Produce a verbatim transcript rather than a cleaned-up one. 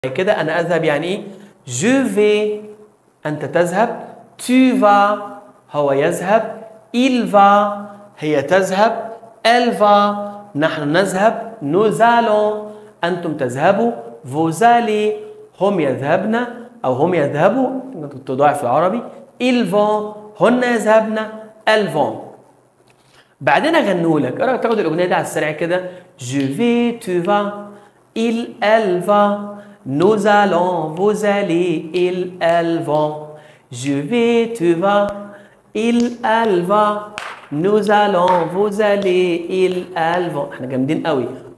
كده أنا أذهب يعني إيه؟ je vais أنت تذهب، tu vas هو يذهب، il va هي تذهب، elle va نحن نذهب، nous allons أنتم تذهبوا، vous allez هم يذهبن أو هم يذهبوا تضاعف العربي، ils vont هن يذهبن، elles vont. بعدين أغنوا لك، إيه رأيك تاخد الأغنية دي على السريع كده؟ je vais tu vas il elle va nous allons vous allez il elle vont je vais tu vas il elle va nous allons vous allez il elle vont. احنا جامدين قوي.